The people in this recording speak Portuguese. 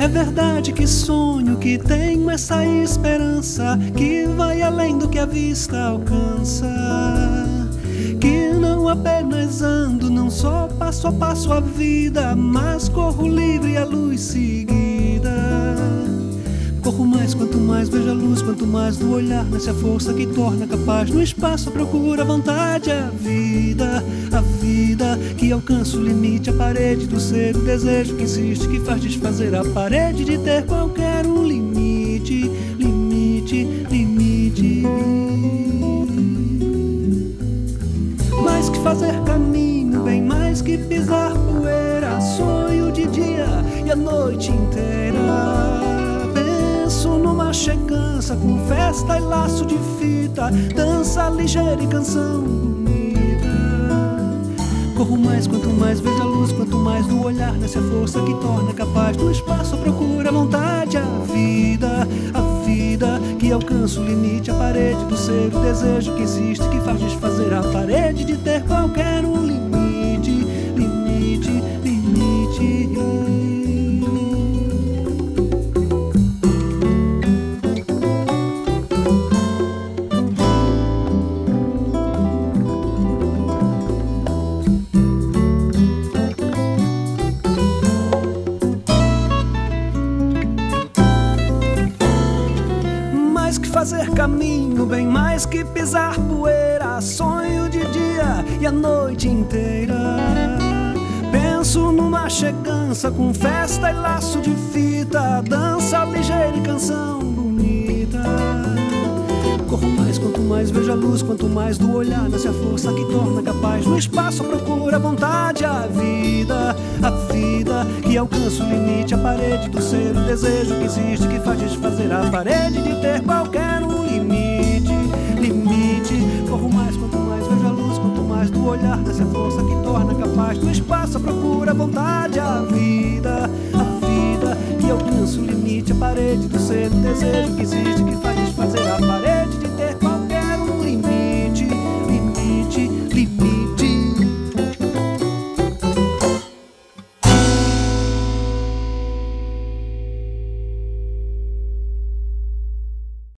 É verdade que sonho, que tenho essa esperança que vai além do que a vista alcança, que não apenas ando, não só passo a passo a vida, mas corro livre a luz seguida. Corro mais, quanto mais vejo a luz, quanto mais do olhar nasce a força que torna capaz. No espaço a procura, a vontade, a vida que alcança o limite, a parede do ser, o desejo que insiste, que faz desfazer a parede de ter qualquer um limite, limite, limite. Mais que fazer caminho, bem mais que pisar poeira, sonho de dia e a noite inteira. Numa chegança com festa e laço de fita, dança ligeira e canção bonita. Corro mais, quanto mais vejo a luz, quanto mais do olhar nasce a força que torna capaz. No espaço a procura, a vontade, a vida que alcança o limite, a parede do ser, o desejo que existe, que faz desfazer a parede de ter qualquer um limite, limite, limite. Fazer caminho, bem mais que pisar poeira, sonho de dia e a noite inteira. Penso numa chegança com festa e laço de fita, dança ligeira e canção bonita. Corro mais, quanto mais vejo a luz, quanto mais do olhar nasce a força que torna capaz. No espaço a procura, a vontade, a vida que alcança o limite, a parede do ser, o desejo que existe, que faz desfazer a parede de ter qualquer um limite, limite. Corro mais, quanto mais vejo a luz, quanto mais do olhar nasce a força que torna capaz. No espaço a procura, a vontade, a vida que alcança o limite, a parede do ser, o desejo que existe, que faz desfazer a parede